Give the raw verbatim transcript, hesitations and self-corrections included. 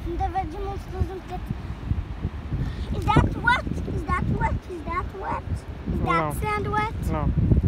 and the Vegemite doesn't get... Is that wet? Is that wet? Is that wet? Is that No. sand wet? No.